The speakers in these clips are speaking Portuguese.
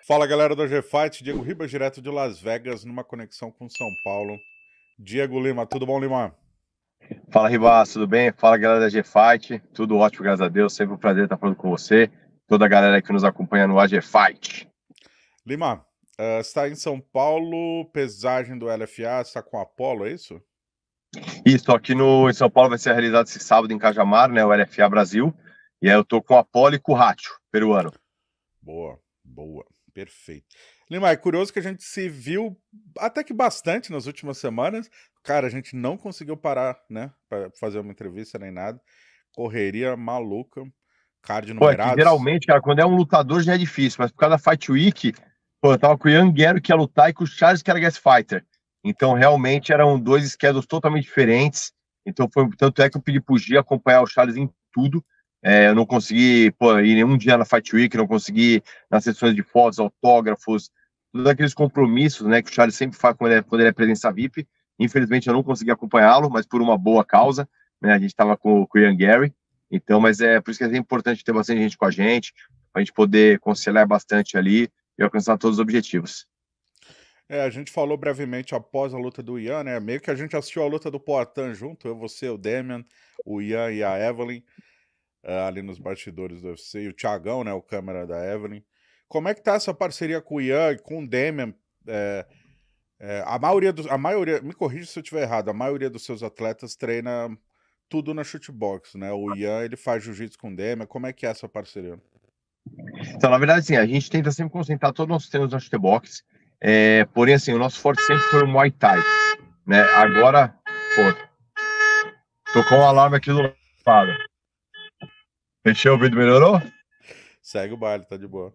Fala galera do G-Fight, Diego Ribas, direto de Las Vegas, numa conexão com São Paulo. Diego Lima, tudo bom, Lima? Fala, Ribas, tudo bem? Fala, galera da G-Fight. Tudo ótimo, graças a Deus. Sempre um prazer estar falando com você. Toda a galera que nos acompanha no AG-Fight. Lima, você está em São Paulo, pesagem do LFA, está com Apollo, é isso? Isso, aqui em São Paulo vai ser realizado esse sábado em Cajamar, né, o LFA Brasil. E aí eu tô com a Apollo e com o Rátio, peruano. Boa, boa, perfeito. Lima, é curioso que a gente se viu até que bastante nas últimas semanas. Cara, a gente não conseguiu parar, né, para fazer uma entrevista nem nada. Correria maluca, card Pô, é que numerados. geralmente, cara, quando é um lutador já é difícil, mas por causa da Fight Week, pô, eu tava com o Ian Guerrero que ia lutar e com o Charles que era guest fighter. Então, realmente, eram dois schedules totalmente diferentes. Então, tanto é que eu pedi pro Gia acompanhar o Charles em tudo. Eu não consegui, pô, ir nenhum dia na Fight Week, não consegui nas sessões de fotos, autógrafos, todos aqueles compromissos, né, que o Charles sempre faz quando ele é presença VIP. Infelizmente, eu não consegui acompanhá-lo, mas por uma boa causa, né, a gente tava com o Ian Gary. Então, mas é por isso que é importante ter bastante gente com a gente, para a gente poder conciliar bastante ali e alcançar todos os objetivos. A gente falou brevemente após a luta do Ian, né? Meio que a gente assistiu a luta do Poatan junto, eu, você, o Damian, o Ian e a Evelyn, ali nos bastidores do UFC, e o Thiagão, né? O câmera da Evelyn. Como é que tá essa parceria com o Ian e com o Damian? É, a maioria, me corrija se eu estiver errado, a maioria dos seus atletas treina tudo na shootbox, né? O Ian, ele faz jiu-jitsu com o Damian, como é que é essa parceria? Então, na verdade, assim, a gente tenta sempre concentrar todos os nossos treinos na chutebox, porém, assim, o nosso forte sempre foi o Muay Thai, né? Agora, pô, tocou um alarme aqui do lado. Fechou, o vídeo melhorou? Daqui Segue o baile, tá de boa.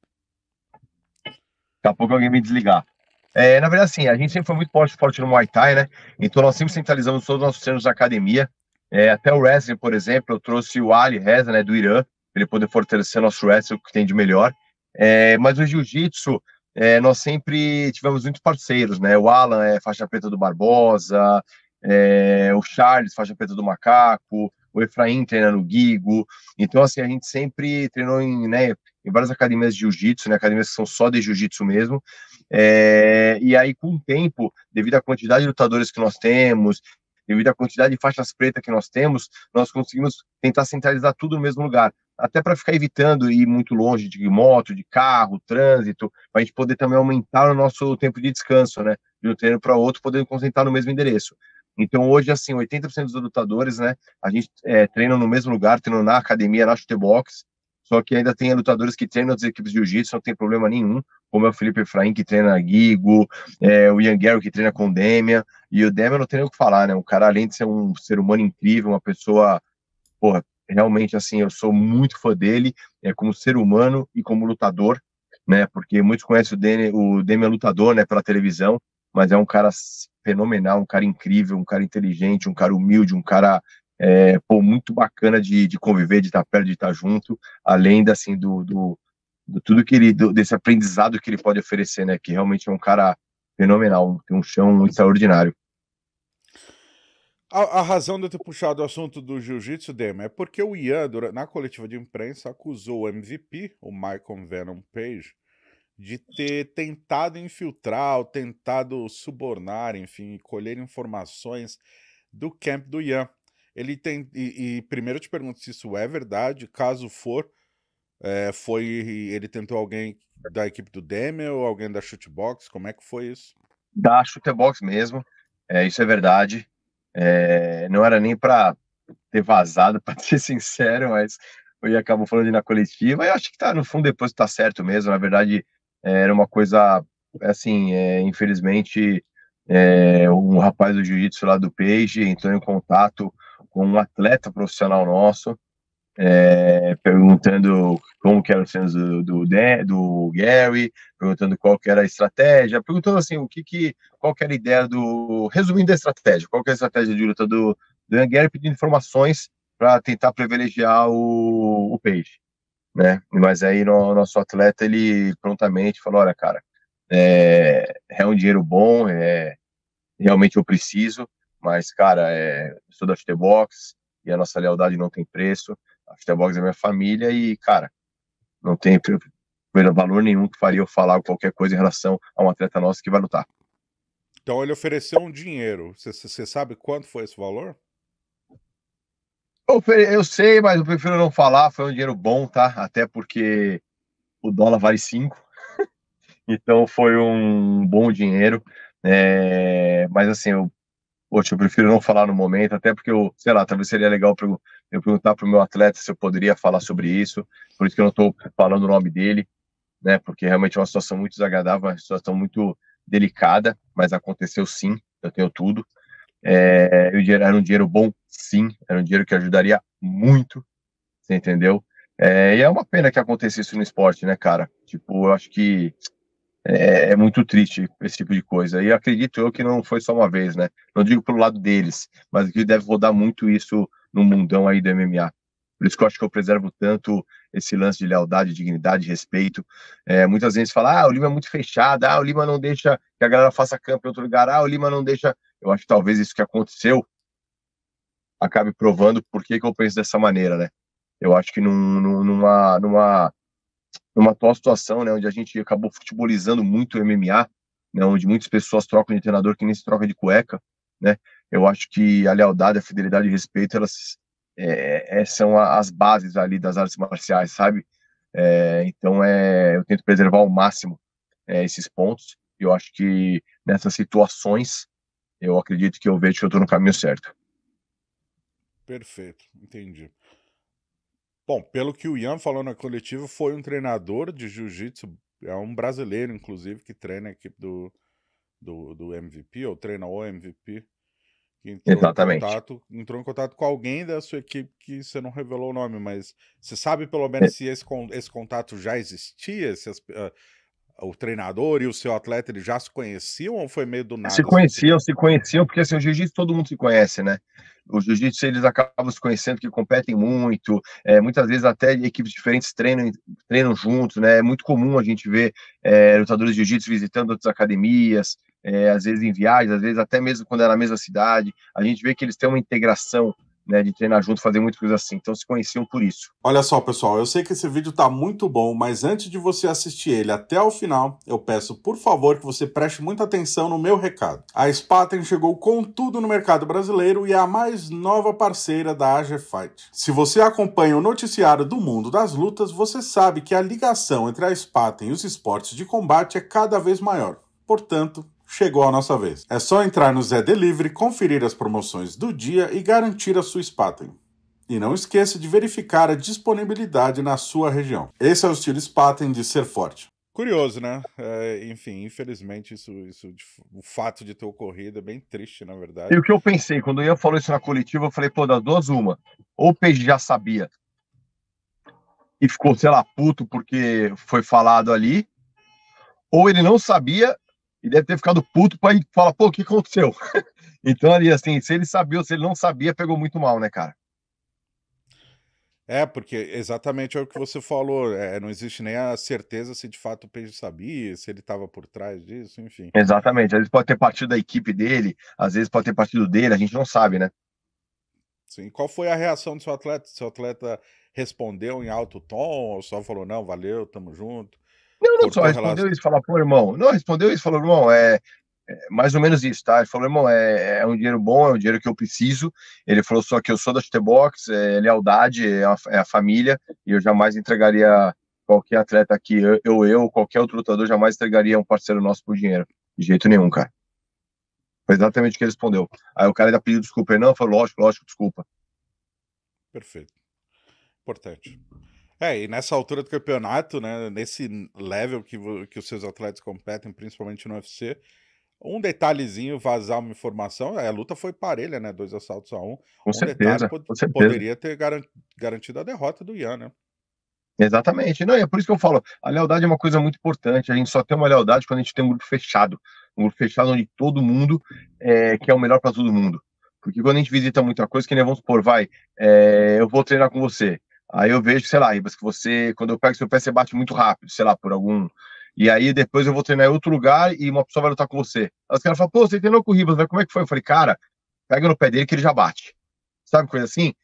a pouco alguém me desligar. Na verdade, assim, a gente sempre foi muito forte no Muay Thai, né? Então nós sempre centralizamos todos os nossos treinos na academia. Até o wrestling, por exemplo, eu trouxe o Ali Reza, né, do Irã, para ele poder fortalecer nosso wrestling, o que tem de melhor. Mas o jiu-jitsu, nós sempre tivemos muitos parceiros, né? O Alan é faixa preta do Barbosa, o Charles, faixa preta do Macaco, o Efraim treina no Guigo. Então, assim, a gente sempre treinou em várias academias de jiu-jitsu, né? Academias que são só de jiu-jitsu mesmo. E aí, com o tempo, devido à quantidade de lutadores que nós temos, devido à quantidade de faixas pretas que nós temos, nós conseguimos tentar centralizar tudo no mesmo lugar. Até para ficar evitando ir muito longe de moto, de carro, trânsito, para a gente poder também aumentar o nosso tempo de descanso, né? De um treino para outro, poder concentrar no mesmo endereço. Então, hoje, assim, 80% dos lutadores, né? A gente treina no mesmo lugar, treina na academia, na chutebox, só que ainda tem lutadores que treinam as equipes de jiu-jitsu, não tem problema nenhum, como é o Felipe Efraim, que treina na Guigo, o Ian Gary, que treina com o Demian, e o Demian não tem nem o que falar, né? O cara, além de ser um ser humano incrível, uma pessoa, porra, realmente, assim, eu sou muito fã dele, como ser humano e como lutador, né? Porque muitos conhecem o Demian lutador, né, pela televisão, mas é um cara fenomenal, um cara incrível, um cara inteligente, um cara humilde, um cara muito bacana de conviver, de estar perto, de estar junto, além assim, do tudo que desse aprendizado que ele pode oferecer, né? Que realmente é um cara fenomenal, tem um chão extraordinário. A razão de eu ter puxado o assunto do jiu-jitsu, Dema, é porque o Ian, na coletiva de imprensa, acusou o MVP, o Michael Venom Page, de ter tentado infiltrar ou tentado subornar, enfim, colher informações do camp do Ian. Ele tem. E primeiro eu te pergunto se isso é verdade. Caso for, ele tentou alguém da equipe do Demian ou alguém da Shootbox? Como é que foi isso? Da chutebox mesmo, isso é verdade. Não era nem para ter vazado, para ser sincero, mas eu acabou falando na coletiva. E eu acho que tá, no fundo, depois tá certo mesmo. Na verdade, era uma coisa assim, infelizmente, um rapaz do jiu-jitsu lá do Page entrou em contato com um atleta profissional nosso, perguntando como que eram os treinos do Gary, perguntando qual que era a estratégia, perguntando assim, qual que era a ideia resumindo a estratégia, qual que é a estratégia de luta do Ian Gary, pedindo informações para tentar privilegiar o Page, né? Mas aí o nosso atleta, ele prontamente falou, olha, cara, é um dinheiro bom, realmente eu preciso, mas, cara, eu sou da Futebox e a nossa lealdade não tem preço. A Futebox é minha família e, cara, não tem vejo valor nenhum que faria eu falar qualquer coisa em relação a um atleta nosso que vai lutar. Então ele ofereceu um dinheiro. Você sabe quanto foi esse valor? Eu sei, mas eu prefiro não falar. Foi um dinheiro bom, tá? Até porque o dólar vale 5, então foi um bom dinheiro. Mas assim, poxa, eu prefiro não falar no momento, até porque sei lá, talvez seria legal eu perguntar para o meu atleta se eu poderia falar sobre isso. Por isso que eu não estou falando o nome dele, né? Porque realmente é uma situação muito desagradável, uma situação muito delicada, mas aconteceu sim, eu tenho tudo. O dinheiro era um dinheiro bom, sim, era um dinheiro que ajudaria muito, você entendeu? E é uma pena que acontecesse isso no esporte, né, cara? Tipo, eu acho que é muito triste esse tipo de coisa. E acredito eu que não foi só uma vez, né? Não digo pelo lado deles, mas que deve rodar muito isso no mundão aí do MMA. Por isso que eu acho que eu preservo tanto esse lance de lealdade, dignidade, respeito. Muitas vezes fala, o Lima é muito fechado, o Lima não deixa que a galera faça campo em outro lugar, o Lima não deixa. Eu acho que talvez isso que aconteceu acabe provando por que eu penso dessa maneira, né? Eu acho que numa atual situação, né, onde a gente acabou futebolizando muito o MMA, né, onde muitas pessoas trocam de treinador que nem se troca de cueca, né? Eu acho que a lealdade, a fidelidade e o respeito, elas são as bases ali das artes marciais, sabe? Então, eu tento preservar ao máximo esses pontos. Eu acho que nessas situações, eu acredito que eu vejo que eu estou no caminho certo. Perfeito, entendi. Bom, pelo que o Ian falou na coletiva, foi um treinador de jiu-jitsu, é um brasileiro, inclusive, que treina a equipe do MVP, ou treina o MVP, que Exatamente. entrou em contato com alguém da sua equipe que você não revelou o nome, mas você sabe pelo menos se esse contato já existia, se o treinador e o seu atleta eles já se conheciam ou foi meio do nada? Se conheciam, porque assim, o jiu-jitsu todo mundo se conhece, né? Os jiu-jitsu eles acabam se conhecendo, que competem muito, muitas vezes até equipes diferentes treinam juntos, né? É muito comum a gente ver lutadores de jiu-jitsu visitando outras academias, às vezes em viagens, às vezes até mesmo quando é na mesma cidade, a gente vê que eles têm uma integração, né, de treinar junto, fazer muitas coisas assim, então se conheciam por isso. Olha só, pessoal, eu sei que esse vídeo tá muito bom, mas antes de você assistir ele até o final, eu peço, por favor, que você preste muita atenção no meu recado. A Spaten chegou com tudo no mercado brasileiro e é a mais nova parceira da AG Fight. Se você acompanha o noticiário do mundo das lutas, você sabe que a ligação entre a Spaten e os esportes de combate é cada vez maior. Portanto, chegou a nossa vez. É só entrar no Zé Delivery, conferir as promoções do dia e garantir a sua Spaten. E não esqueça de verificar a disponibilidade na sua região. Esse é o estilo Spaten de ser forte. Curioso, né? Enfim, infelizmente o fato de ter ocorrido é bem triste, na verdade. E o que eu pensei, quando o Ian falou isso na coletiva, eu falei, pô, das duas uma. Ou o Peixe já sabia e ficou, sei lá, puto porque foi falado ali, ou ele não sabia e deve ter ficado puto para falar, pô, o que aconteceu? Então, ali, assim, se ele sabia ou se ele não sabia, pegou muito mal, né, cara? Porque exatamente é o que você falou, não existe nem a certeza se de fato o Peixe sabia, se ele estava por trás disso, enfim. Exatamente, às vezes pode ter partido da equipe dele, às vezes pode ter partido dele, a gente não sabe, né? Sim. Qual foi a reação do seu atleta? Seu atleta respondeu em alto tom ou só falou, não, valeu, tamo junto? Não só Cortou a respondeu relação? isso, falou, pô, irmão, não, respondeu isso, falou, irmão, mais ou menos isso, tá? Ele falou, irmão, é um dinheiro bom, é um dinheiro que eu preciso. Ele falou só que eu sou da Chutebox, lealdade, é a família, e eu jamais entregaria qualquer atleta aqui, qualquer outro lutador, jamais entregaria um parceiro nosso por dinheiro. De jeito nenhum, cara. Foi exatamente o que ele respondeu. Aí o cara ainda pediu desculpa, ele não, falou, lógico, desculpa. Perfeito. Importante. E nessa altura do campeonato, né, nesse level que os seus atletas competem, principalmente no UFC, um detalhezinho, vazar uma informação, a luta foi parelha, né, 2 assaltos a 1. Com Um detalhe certeza, com certeza. poderia ter garantido a derrota do Ian, né? Exatamente. Não, e é por isso que eu falo, a lealdade é uma coisa muito importante. A gente só tem uma lealdade quando a gente tem um grupo fechado. Um grupo fechado onde todo mundo quer o melhor para todo mundo. Porque quando a gente visita muita coisa, que nem vamos supor, eu vou treinar com você. Aí eu vejo, sei lá, Ribas, que você, quando eu pego seu pé, você bate muito rápido, sei lá, por algum. E aí depois eu vou treinar em outro lugar e uma pessoa vai lutar com você. Aí os caras falam, pô, você treinou com o Ribas, mas como é que foi? Eu falei, cara, pega no pé dele que ele já bate. Sabe, coisa assim?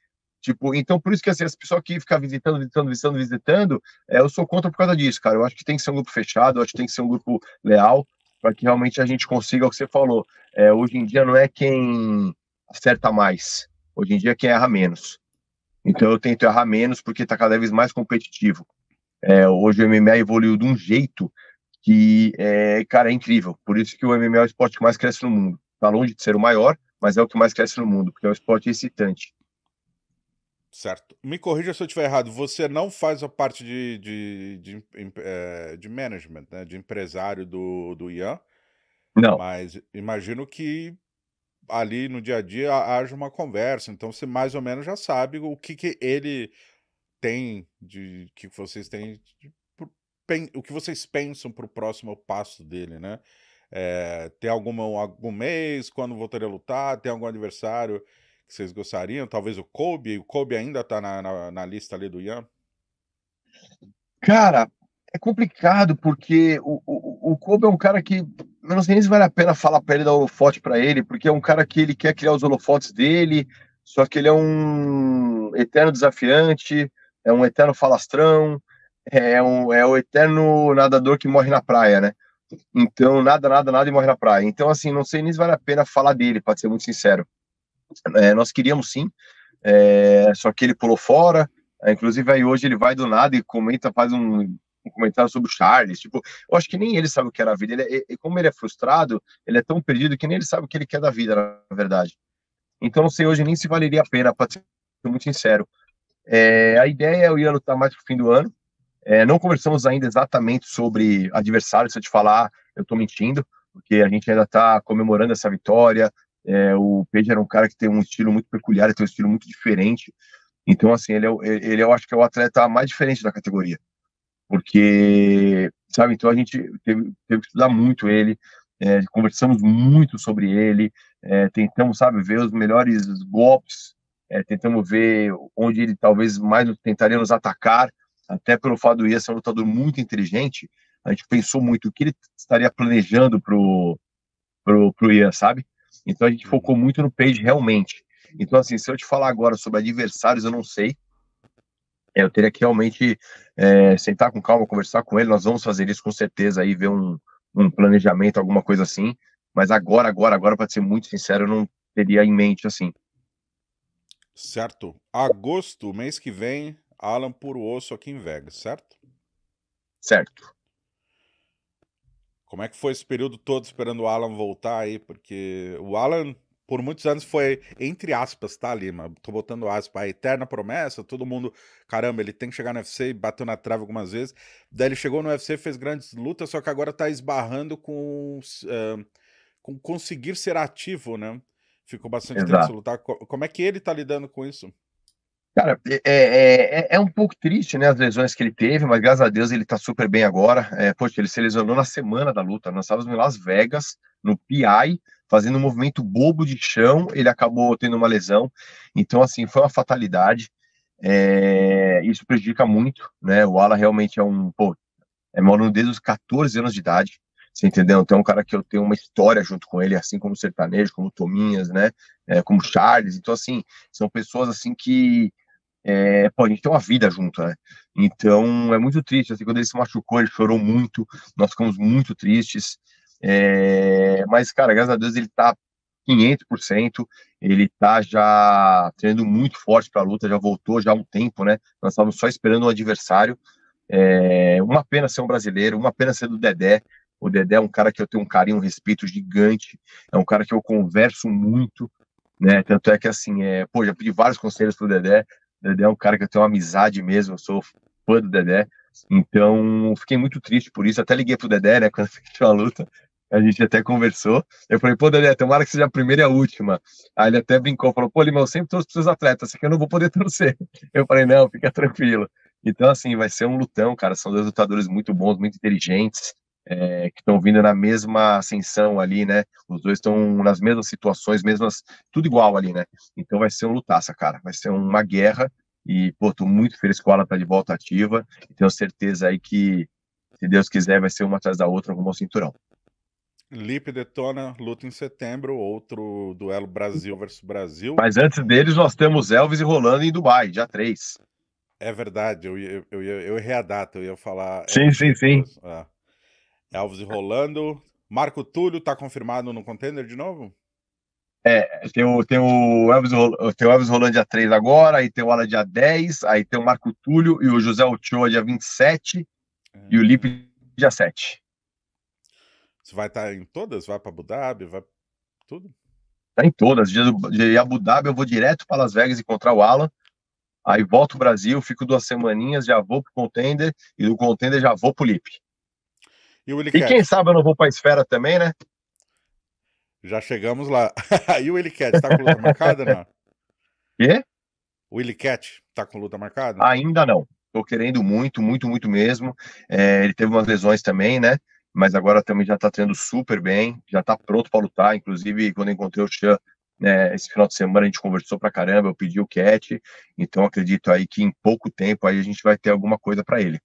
Tipo, então por isso que assim, as pessoas que ficam visitando, eu sou contra por causa disso, cara. Eu acho que tem que ser um grupo fechado, eu acho que tem que ser um grupo leal, para que realmente a gente consiga o que você falou. Hoje em dia não é quem acerta mais, hoje em dia é quem erra menos. Então eu tento errar menos porque está cada vez mais competitivo. Hoje o MMA evoluiu de um jeito que, cara, é incrível. Por isso que o MMA é o esporte que mais cresce no mundo. Está longe de ser o maior, mas é o que mais cresce no mundo, porque é um esporte excitante. Certo. Me corrija se eu estiver errado. Você não faz a parte de management, né? De empresário do Ian, Não, mas imagino que ali no dia a dia haja uma conversa. Então você mais ou menos já sabe o que ele tem de que vocês têm o que vocês pensam para o próximo passo dele, né? Tem algum mês quando voltaria a lutar? Tem algum adversário que vocês gostariam? Talvez o Kobe ainda tá na lista ali do Ian? cara, é complicado porque o Kobe é um cara que eu não sei nem se vale a pena falar para ele dar holofote para ele, porque é um cara que ele quer criar os holofotes dele, só que ele é um eterno desafiante, é um eterno falastrão, é o eterno nadador que morre na praia, né? Então, nada e morre na praia. Então, assim, não sei nem se vale a pena falar dele, para ser muito sincero. Nós queríamos sim, só que ele pulou fora. Inclusive, aí hoje ele vai do nada e comenta, faz um comentário sobre o Charles. Tipo, eu acho que nem ele sabe o que era a vida. Como ele é frustrado, ele é tão perdido que nem ele sabe o que ele quer da vida, na verdade. Então, não sei hoje nem se valeria a pena, para ser muito sincero. A ideia é o Ian lutar mais pro fim do ano. Não conversamos ainda exatamente sobre adversário. Se eu te falar, eu estou mentindo, porque a gente ainda está comemorando essa vitória. O Page era um cara que tem um estilo muito peculiar, ele tem um estilo muito diferente. Então, assim, ele eu acho que é o atleta mais diferente da categoria. Porque, sabe, então a gente teve que estudar muito ele, conversamos muito sobre ele, tentamos, sabe, ver os melhores golpes, tentamos ver onde ele talvez mais tentaria nos atacar, até pelo fato do Ian ser um lutador muito inteligente, a gente pensou muito o que ele estaria planejando pro Ian, sabe? Então a gente Uhum. focou muito no Page realmente. Então, assim, se eu te falar agora sobre adversários, eu não sei. Eu teria que realmente sentar com calma, conversar com ele. Nós vamos fazer isso com certeza aí, ver um planejamento, alguma coisa assim. Mas agora, para ser muito sincero, eu não teria em mente assim. Certo. Agosto, mês que vem, Alan Puro Osso aqui em Vegas, certo? Certo. Como é que foi esse período todo esperando o Alan voltar aí? Porque o Alan, por muitos anos, foi, entre aspas, tá, Lima? Tô botando aspas, a eterna promessa, todo mundo, caramba, ele tem que chegar no UFC e bateu na trave algumas vezes. Daí ele chegou no UFC, fez grandes lutas, só que agora tá esbarrando com conseguir ser ativo, né? Ficou bastante tempo sem Exato. lutar. Como é que ele tá lidando com isso? Cara, é um pouco triste, né, as lesões que ele teve, mas graças a Deus ele tá super bem agora. Poxa, ele se lesionou na semana da luta. Nós estávamos em Las Vegas, no PI, fazendo um movimento bobo de chão, ele acabou tendo uma lesão. Então, assim, foi uma fatalidade. Isso prejudica muito, né? O Alan realmente meu aluno desde os 14 anos de idade, você entendeu? Então, é um cara que eu tenho uma história junto com ele, assim como o Sertanejo, como o Tominhas, né? Como o Charles. Então, assim, são pessoas assim que a gente tem uma vida junto, né? Então é muito triste. Assim, quando ele se machucou, ele chorou muito. Nós ficamos muito tristes. Mas, cara, graças a Deus ele tá 500%. Ele tá já treinando muito forte para a luta, já voltou já há um tempo, né? Nós estávamos só esperando um adversário. Uma pena ser um brasileiro, uma pena ser do Dedé. O Dedé é um cara que eu tenho um carinho, um respeito gigante. É um cara que eu converso muito, né? Tanto é que, assim, já pedi vários conselhos pro Dedé. O Dedé é um cara que eu tenho uma amizade mesmo, eu sou fã do Dedé. Então, fiquei muito triste por isso. Até liguei pro Dedé, né, quando fechou a luta. A gente até conversou. Eu falei, pô, Dedé, tomara que seja a primeira e a última. Aí ele até brincou, falou, pô, Lima, eu sempre torço pros seus atletas, isso aqui eu não vou poder torcer. Eu falei, não, fica tranquilo. Então, assim, vai ser um lutão, cara. São dois lutadores muito bons, muito inteligentes, que estão vindo na mesma ascensão ali, né? Os dois estão nas mesmas situações, tudo igual ali, né? Então vai ser um lutaça, cara. Vai ser uma guerra. E, pô, tô muito feliz que o Alan tá de volta ativa. E tenho certeza aí que, se Deus quiser, vai ser uma atrás da outra rumo ao cinturão. Lipe detona, luta em setembro, outro duelo Brasil versus Brasil. Mas antes deles, nós temos Elvis e Rolando em Dubai, dia 3. É verdade, eu errei a data, eu ia falar Sim, Elvis sim, sim. depois. Elvis e Rolando. Marco Túlio tá confirmado no contender de novo? Tem o Elvis Rolando dia 3 agora, aí tem o Ala dia 10, aí tem o Marco Túlio e o José Ochoa dia 27 e o Lipe dia 7. Você vai estar em todas? Vai para Abu Dhabi? Vai tudo? Tá em todas. De Abu Dhabi eu vou direto para Las Vegas encontrar o Alan, aí volto pro Brasil, fico 2 semaninhas, já vou pro Contender e do Contender já vou pro Lipe. E o Willy E quem Cat? sabe eu não vou pra Esfera também, né? Já chegamos lá. E o Willy Cat, tá com luta marcada, não? E O Willy Cat tá com luta marcada? ainda não. Tô querendo muito, muito, muito mesmo. Ele teve umas lesões também, né? Mas agora também já tá treinando super bem, já tá pronto para lutar. Inclusive, quando eu encontrei o Chan, né, esse final de semana a gente conversou pra caramba, eu pedi o Cat, então acredito aí que em pouco tempo aí a gente vai ter alguma coisa para ele.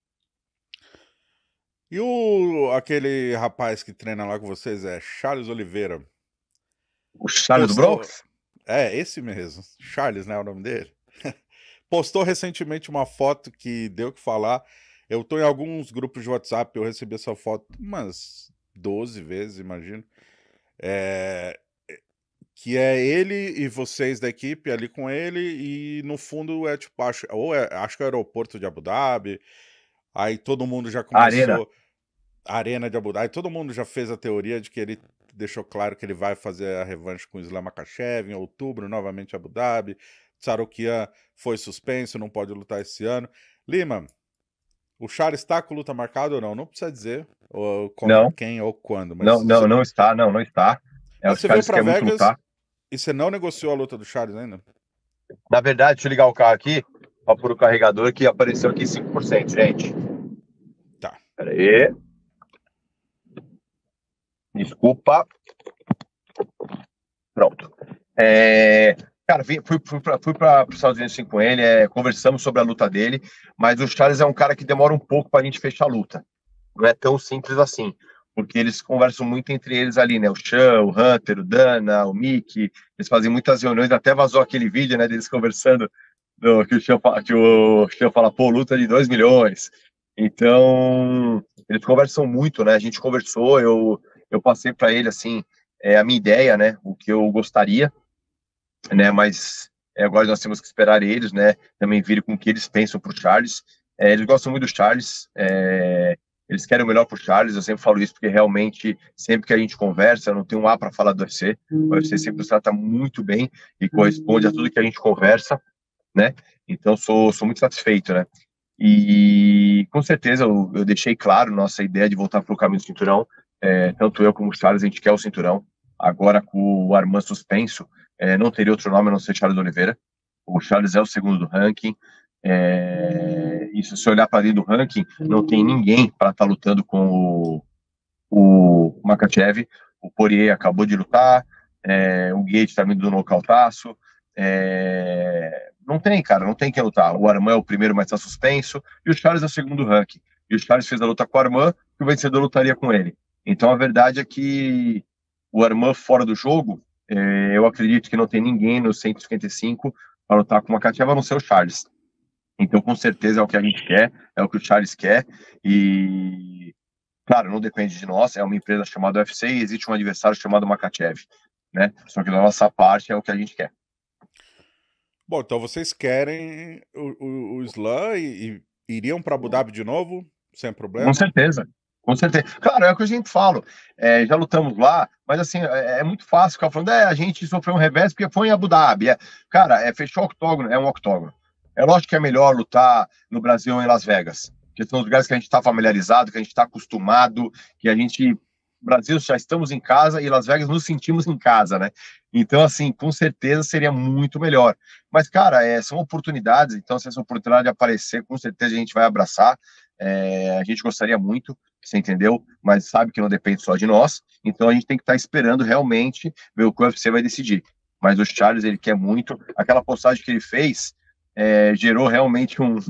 E aquele rapaz que treina lá com vocês é Charles Oliveira. O Charles do Postou. Bronx? Esse mesmo. Charles, né? É o nome dele. Postou recentemente uma foto que deu o que falar. Eu tô em alguns grupos de WhatsApp, eu recebi essa foto umas 12 vezes, imagino. Que é ele e vocês da equipe ali com ele, e no fundo é tipo, acho que é o aeroporto de Abu Dhabi, aí todo mundo já Arena. começou, a arena de Abu Dhabi, todo mundo já fez a teoria de que ele deixou claro que ele vai fazer a revanche com o Islam Makhachev em outubro, novamente em Abu Dhabi. Tsaroukian foi suspenso, não pode lutar esse ano. Lima, o Charles está com luta marcada ou não? Não precisa dizer ou contra Não, quem ou quando, não, não, não está, não, não está. O mas você veio Charles para quer muito Vegas lutar. e você não negociou a luta do Charles ainda? Na verdade, deixa eu ligar o carro aqui, para pôr o carregador que apareceu aqui 5%, gente. Tá. Pera aí. Desculpa. Pronto. Cara, fui para os Estados Unidos com ele, conversamos sobre a luta dele, mas o Charles é um cara que demora um pouco para a gente fechar a luta. Não é tão simples assim, porque eles conversam muito entre eles ali, né? O Sean, o Hunter, o Dana, o Mickey, eles fazem muitas reuniões, até vazou aquele vídeo, né, deles conversando, que o Sean fala, pô, luta de 2 milhões. Então, eles conversam muito, né? A gente conversou, eu passei para ele, assim, a minha ideia, né? O que eu gostaria, né? Mas agora nós temos que esperar eles, né? Também virem com o que eles pensam para o Charles. Eles gostam muito do Charles, eles querem o melhor para o Charles. Eu sempre falo isso porque realmente, sempre que a gente conversa, eu não tenho um A para falar do UFC. O UFC sempre nos trata muito bem e corresponde a tudo que a gente conversa, né? Então, sou muito satisfeito, né? E com certeza eu deixei claro nossa ideia de voltar para o caminho do cinturão. Tanto eu como o Charles, a gente quer o cinturão. Agora, com o Arman suspenso, não teria outro nome a não ser Charles Oliveira. O Charles é o segundo do ranking. E se você olhar para dentro do ranking, não tem ninguém para estar lutando com o Makhachev. O Poirier acabou de lutar. O Gate está vindo do nocautaço. Não tem, cara, não tem quem lutar. O Arman é o primeiro, mas está suspenso. E o Charles é o segundo do ranking. E o Charles fez a luta com o Arman, que o vencedor lutaria com ele. Então a verdade é que o Arman fora do jogo, eu acredito que não tem ninguém no 155 para lutar com uma Makhachev a não ser o Charles. Então com certeza é o que a gente quer, é o que o Charles quer. E claro, não depende de nós, é uma empresa chamada UFC e existe um adversário chamado Makhachev, né? Só que da nossa parte é o que a gente quer. Bom, então vocês querem o Islam e iriam para Abu Dhabi de novo, sem Com problema? certeza. Com certeza. Claro, é o que a gente fala. Já lutamos lá, mas assim, é muito fácil ficar falando, a gente sofreu um revés porque foi em Abu Dhabi. Cara, fechou o octógono, é um octógono. É lógico que é melhor lutar no Brasil ou em Las Vegas, porque são os lugares que a gente está familiarizado, que a gente está acostumado, que a gente. Brasil já estamos em casa e Las Vegas nos sentimos em casa, né? Então, assim, com certeza seria muito melhor. Mas, cara, são oportunidades, então, se essa oportunidade aparecer, com certeza a gente vai abraçar. A gente gostaria muito, você entendeu? Mas sabe que não depende só de nós, então a gente tem que estar esperando realmente ver o que o UFC vai decidir. Mas o Charles, ele quer muito. Aquela postagem que ele fez gerou realmente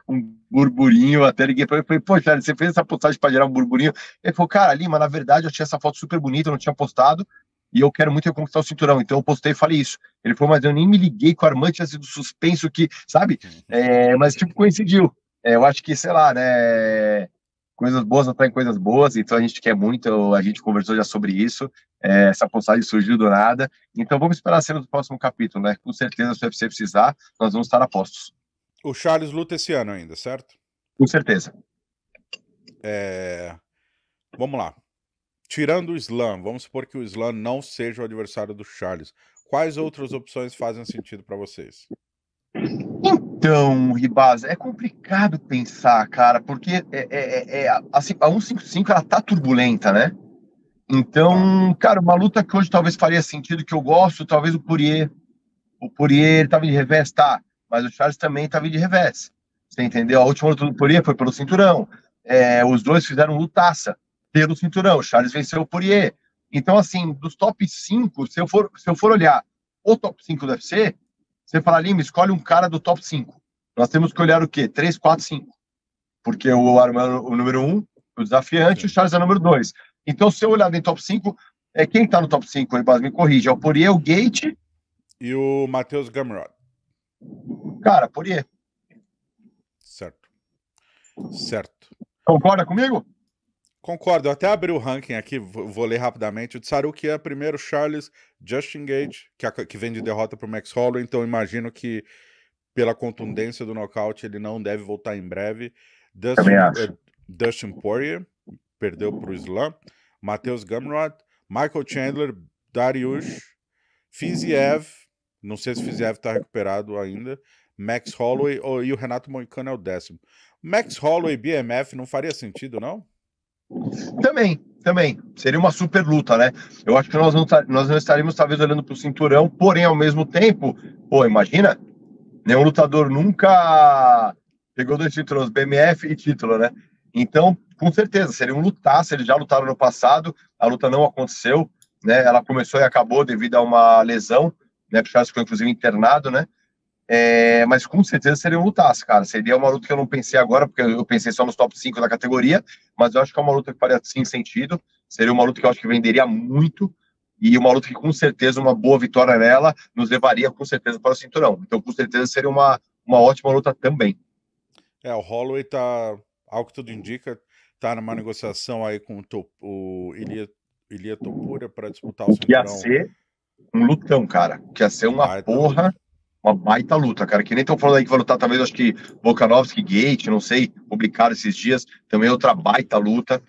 um burburinho, até liguei para ele e falei, pô, Charles, você fez essa postagem para gerar um burburinho? Ele falou, cara, Lima, na verdade eu tinha essa foto super bonita, eu não tinha postado, e eu quero muito conquistar o cinturão, então eu postei e falei isso. Ele falou, mas eu nem me liguei com a Armand, tinha sido suspenso que, sabe? Mas tipo, coincidiu. Eu acho que, sei lá, né, coisas boas atraem coisas boas, então a gente quer muito, a gente conversou já sobre isso, essa postagem surgiu do nada, então vamos esperar a cena do próximo capítulo, né? Com certeza, se o UFC precisar, nós vamos estar a postos. O Charles luta esse ano ainda, certo? Com certeza. Vamos lá. Tirando o Islam, vamos supor que o Islam não seja o adversário do Charles. Quais outras opções fazem sentido para vocês? Então, Ribas, é complicado pensar, cara, porque assim, a 155 ela tá turbulenta, né? Então, cara, uma luta que hoje talvez faria sentido, que eu gosto, talvez o Poirier. O Poirier ele tava de revés, tá, mas o Charles também tava de revés. Você entendeu? A última luta do Poirier foi pelo cinturão. Os dois fizeram lutaça pelo cinturão. O Charles venceu o Poirier. Então, assim, dos top 5, se eu for olhar o top 5 do UFC, você fala, Lima, escolhe um cara do top 5. Nós temos que olhar o quê? 3, 4, 5. Porque o Armando, o número 1, o desafiante, o Charles é o número 2. Então, se eu olhar em top 5, quem tá no top 5, Ribas, me corrija, é o Poirier, o Gate e o Matheus Gamrot. Cara, Poirier. Certo. Concorda comigo? Concordo, eu até abri o ranking aqui, vou ler rapidamente. O Tsaruki é primeiro, Charles, Justin Gage, que vem de derrota para o Max Holloway, então imagino que pela contundência do nocaute ele não deve voltar em breve. Dustin Poirier, perdeu para o Islam. Matheus Gamrot, Michael Chandler, Dariush, Fiziev, não sei se Fiziev está recuperado ainda, Max Holloway e o Renato Moicano é o 10º. Max Holloway BMF não faria sentido, não? Também. Seria uma super luta, né? Eu acho que nós não estaríamos talvez olhando para o cinturão, porém, ao mesmo tempo, pô, imagina, nenhum lutador nunca pegou 2 títulos, BMF e título, né? Então, com certeza, seria um lutaço, eles já lutaram no passado, a luta não aconteceu, né? Ela começou e acabou devido a uma lesão, né? O Charles ficou, inclusive, internado, né? Mas com certeza seria um lutaço, cara. Seria uma luta que eu não pensei agora, porque eu pensei só nos top 5 da categoria, mas eu acho que é uma luta que faria sim sentido. Seria uma luta que eu acho que venderia muito, e uma luta que com certeza uma boa vitória nela nos levaria com certeza para o cinturão. Então, com certeza seria uma ótima luta também. O Holloway tá, ao que tudo indica, tá numa negociação aí com o Ilia Topuria para disputar o cinturão. Que ia ser um lutão, cara. Que ia ser uma porra. Uma baita luta, cara, que nem estão falando aí que vai lutar, talvez, acho que Volkanovski, Gate, não sei, publicaram esses dias, também outra baita luta.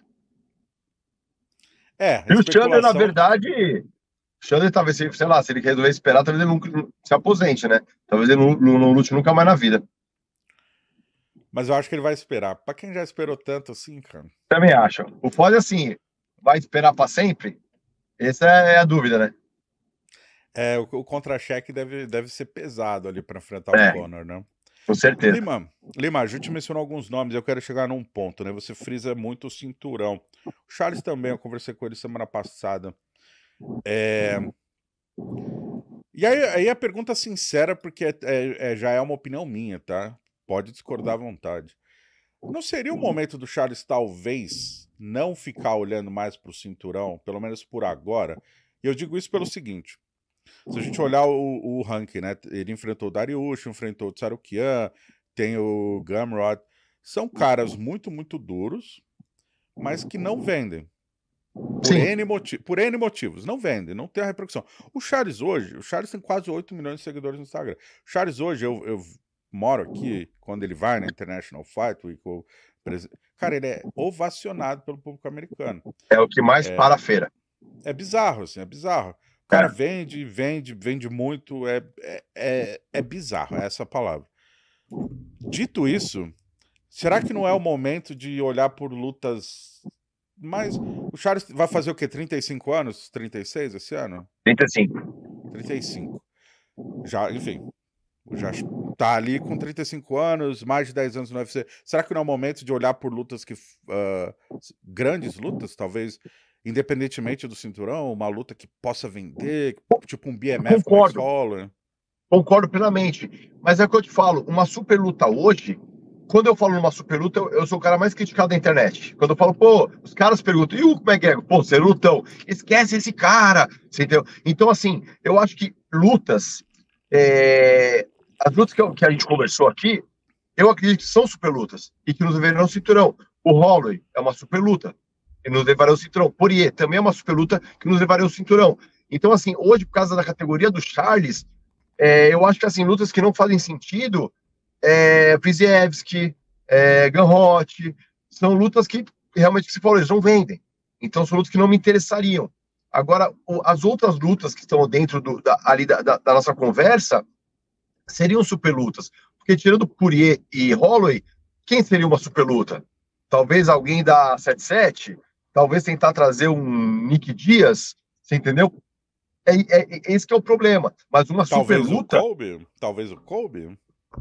E o Chandler, na verdade, o Chandler talvez, sei lá, se ele resolver esperar, talvez ele nunca se aposente, né? Talvez ele não lute nunca mais na vida. Mas eu acho que ele vai esperar. Pra quem já esperou tanto assim, cara. Também acho. O foda é assim, vai esperar pra sempre? Essa é a dúvida, né? O contra-cheque deve ser pesado ali para enfrentar o Conor, né? Com certeza. Lima, a gente mencionou alguns nomes, eu quero chegar num ponto, né? Você frisa muito o cinturão. O Charles também, eu conversei com ele semana passada. E aí a pergunta sincera, porque já é uma opinião minha, tá? Pode discordar à vontade. Não seria o momento do Charles, talvez, não ficar olhando mais para o cinturão, pelo menos por agora? E eu digo isso pelo seguinte. Se a gente olhar o ranking, né? Ele enfrentou o Dariush, enfrentou o Tsarukian, tem o Gamrot. São caras muito, muito duros, mas que não vendem. Por N motivos. Não vendem, não tem a repercussão. O Charles tem quase 8 milhões de seguidores no Instagram. O Charles hoje, eu moro aqui, quando ele vai na International Fight Week, cara, ele é ovacionado pelo público americano. É o que mais para a feira. É bizarro, assim, é bizarro. O cara vende muito, é bizarro, é essa a palavra. Dito isso, será que não é o momento de olhar por lutas mais... O Charles vai fazer o quê? 35 anos? 36 esse ano? 35. Já, enfim, já tá ali com 35 anos, mais de 10 anos no UFC. Será que não é o momento de olhar por lutas que... grandes lutas, talvez... Independentemente do cinturão, uma luta que possa vender, tipo um BMF com Max Holloway. Concordo plenamente. Mas é o que eu te falo, uma super luta hoje, quando eu falo numa super luta, eu sou o cara mais criticado da internet. Quando eu falo, pô, os caras perguntam, e o McGregor? Pô, você lutão, esquece esse cara, você entendeu? Então, assim, eu acho que lutas, as lutas que a gente conversou aqui, eu acredito que são super lutas e que nos levarão ao cinturão. O Holloway é uma super luta e nos levará ao cinturão. Poirier também é uma super luta que nos levará ao cinturão. Então, assim, hoje, por causa da categoria do Charles, eu acho que, assim, lutas que não fazem sentido, Prizievski, Ganrotti, são lutas que realmente, que se falou, eles não vendem. Então, são lutas que não me interessariam. Agora, as outras lutas que estão dentro da nossa conversa seriam super lutas. Porque tirando Poirier e Holloway, quem seria uma super luta? Talvez alguém da 77, talvez tentar trazer um Nick Diaz, você entendeu? Esse que é o problema. Mas uma super luta... Talvez o Colby?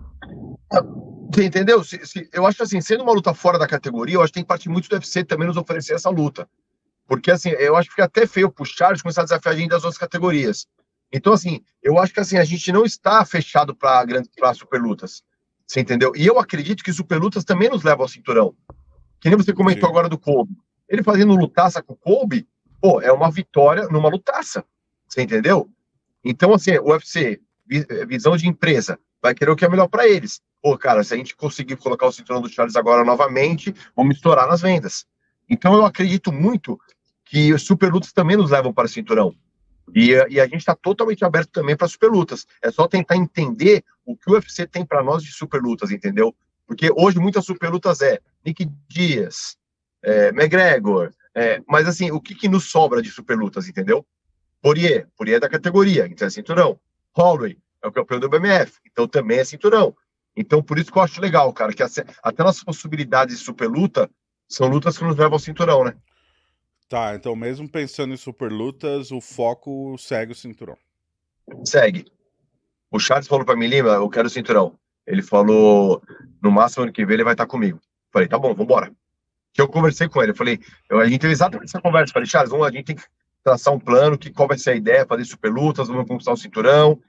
Você entendeu? Eu acho que, assim, sendo uma luta fora da categoria, eu acho que tem que partir muito do UFC também nos oferecer essa luta. Porque, assim, eu acho que fica até feio pro Charles começar a desafiar a gente das outras categorias. Então, assim, eu acho que, assim, a gente não está fechado para super lutas. Você entendeu? E eu acredito que super lutas também nos levam ao cinturão. Que nem você comentou agora do Colby. Ele fazendo lutaça com o Colby, pô, é uma vitória numa lutaça. Você entendeu? Então, assim, o UFC, visão de empresa, vai querer o que é melhor para eles. Pô, cara, se a gente conseguir colocar o cinturão do Charles agora novamente, vamos estourar nas vendas. Então, eu acredito muito que os super lutas também nos levam para o cinturão. E a gente está totalmente aberto também para super lutas. É só tentar entender o que o UFC tem para nós de super lutas, entendeu? Porque hoje muitas super lutas Nick Diaz, McGregor, mas assim, o que nos sobra de super lutas, entendeu? Poirier é da categoria, então é cinturão. Holloway é o campeão do BMF, então também é cinturão. Então por isso que eu acho legal, cara, que até nossas possibilidades de super luta são lutas que nos levam ao cinturão, né? Tá, então mesmo pensando em super lutas, o foco segue o cinturão. Segue. O Charles falou pra mim, Lima, eu quero o cinturão. Ele falou, no máximo ano que vem ele vai estar comigo. Falei, tá bom, vambora. Que eu conversei com ele, a gente teve exatamente essa conversa. Falei, Charles, a gente tem que traçar um plano, qual vai ser a ideia, fazer super lutas, vamos conquistar o cinturão.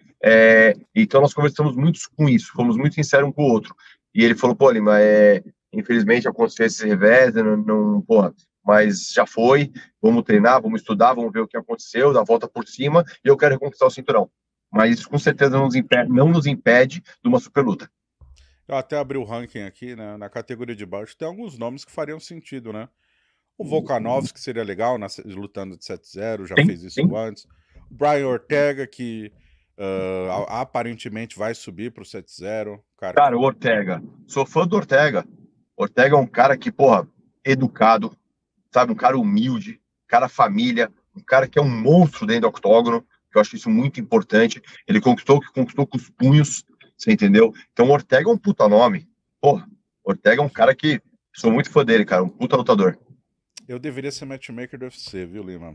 Então nós conversamos muito com isso, fomos muito sinceros um com o outro. E ele falou, pô, Lima, infelizmente aconteceu esse revés, porra, mas já foi, vamos treinar, vamos estudar, vamos ver o que aconteceu, dar a volta por cima, e eu quero reconquistar o cinturão. Mas isso com certeza não nos impede de uma super luta. Eu até abri o ranking aqui, né? Na categoria de baixo tem alguns nomes que fariam sentido, né? O Volkanovski seria legal lutando de 7-0, já fez isso antes. O Brian Ortega, que aparentemente vai subir pro 7-0. Cara, o Ortega. Sou fã do Ortega. Ortega é um cara que, porra, educado, sabe? Um cara humilde, cara família, um cara que é um monstro dentro do octógono, que eu acho isso muito importante. Ele conquistou o que conquistou com os punhos, você entendeu? Então o Ortega é um puta nome. Porra, Ortega é um cara que sou muito fã dele, cara, um puta lutador. Eu deveria ser matchmaker do UFC, viu, Lima?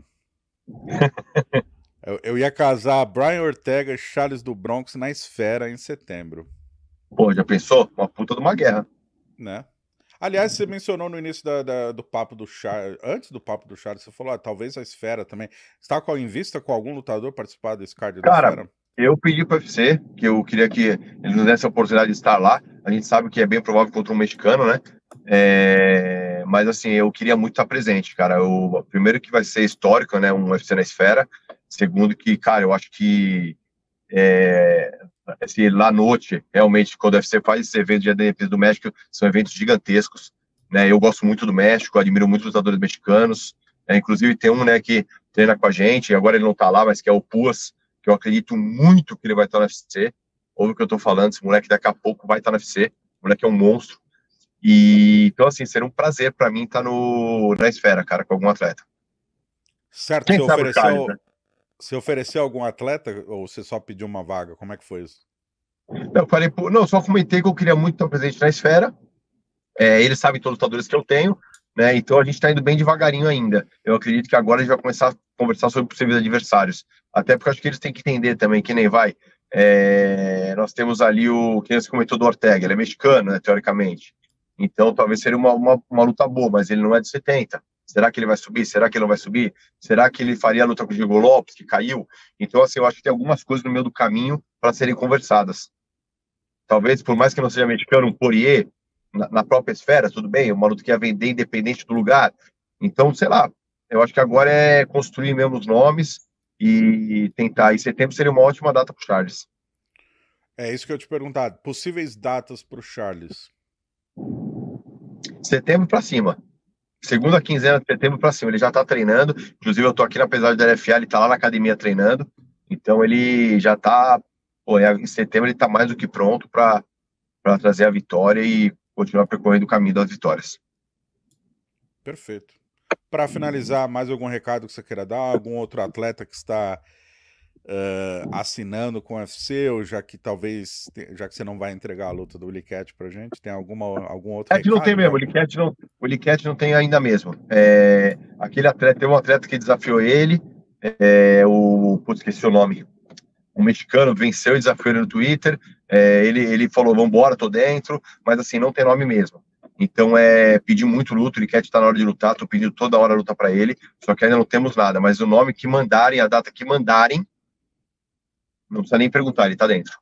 eu ia casar Brian Ortega e Charles do Bronx na Esfera em setembro. Pô, já pensou? Uma puta de uma guerra. Né? Aliás, você mencionou no início do papo do Charles, antes do papo do Charles, você falou, talvez a Esfera também. Você está em vista com algum lutador participar desse card da Esfera? Cara, eu pedi para o UFC, que eu queria que ele nos desse a oportunidade de estar lá. A gente sabe que é bem provável contra um mexicano, né? Mas assim, eu queria muito estar presente, cara. Primeiro que vai ser histórico, né? Um UFC na Esfera. Segundo que, cara, eu acho que esse La Noche, realmente, quando o UFC faz esses eventos de ADPs do México, são eventos gigantescos, né? Eu gosto muito do México, admiro muito os lutadores mexicanos. Inclusive tem um, né, que treina com a gente, agora ele não tá lá, mas que é o Puas, que eu acredito muito que ele vai estar no UFC. Ouve o que eu tô falando, esse moleque daqui a pouco vai estar no UFC. O moleque é um monstro. Então, assim, seria um prazer para mim estar na Esfera, cara, com algum atleta. Certo, você ofereceu algum atleta ou você só pediu uma vaga? Como é que foi isso? Eu falei, só comentei que eu queria muito estar presente na Esfera. Eles sabem todos os lutadores que eu tenho, né? Então a gente está indo bem devagarinho ainda. Eu acredito que agora a gente vai começar a conversar sobre possíveis adversários. Até porque acho que eles têm que entender também que nem vai. Nós temos ali quem você comentou do Ortega, ele é mexicano, né, teoricamente. Então talvez seria uma luta boa, mas ele não é de 70. Será que ele vai subir? Será que ele não vai subir? Será que ele faria a luta com o Diego Lopes, que caiu? Então, assim, eu acho que tem algumas coisas no meio do caminho para serem conversadas. Talvez, por mais que não seja mexicano, um Poirier, na própria esfera, tudo bem, uma luta que ia vender independente do lugar. Então, sei lá, eu acho que agora é construir mesmo os nomes e tentar. E setembro seria uma ótima data para o Charles. É isso que eu te perguntar. Possíveis datas para o Charles. Setembro para cima. Segunda quinzena de setembro para cima. Ele já está treinando. Inclusive, eu estou aqui na pesagem da LFA, ele está lá na academia treinando. Então, ele já está. Em setembro, ele está mais do que pronto para trazer a vitória e continuar percorrendo o caminho das vitórias. Perfeito. Para finalizar, mais algum recado que você queira dar? Algum outro atleta que está assinando com o UFC, ou já que talvez, já que você não vai entregar a luta do Willy Cat pra gente, tem algum outro recado? Não tem mesmo, o Liquete não tem ainda mesmo. Aquele atleta, tem um atleta que desafiou ele, esqueci o nome, um mexicano venceu e desafiou ele no Twitter, ele falou, vambora, tô dentro, mas assim, não tem nome mesmo. Então, pedi muito luta, o Liquete tá na hora de lutar, tô pedindo toda hora luta para ele, só que ainda não temos nada, mas o nome que mandarem, a data que mandarem, não precisa nem perguntar, ele tá dentro.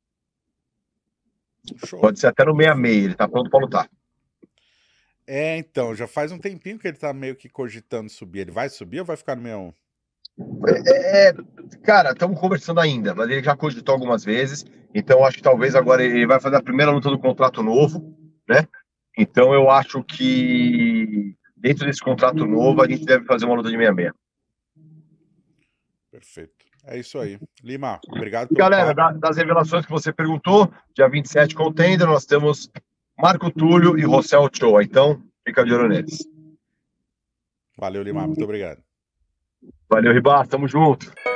Show. Pode ser até no 66, ele tá pronto para lutar. Então, já faz um tempinho que ele tá meio que cogitando subir. Ele vai subir ou vai ficar no 61? Cara, estamos conversando ainda, mas ele já cogitou algumas vezes, então acho que talvez agora ele vai fazer a primeira luta do contrato novo, né? Então eu acho que dentro desse contrato novo a gente deve fazer uma luta de 66. Perfeito. É isso aí. Lima, obrigado pelo Galera, das revelações que você perguntou, dia 27 Contender, nós temos Marco Túlio e Rossel Ochoa, então fica de olho neles. Valeu, Lima, muito obrigado. Valeu, Ribas, tamo junto.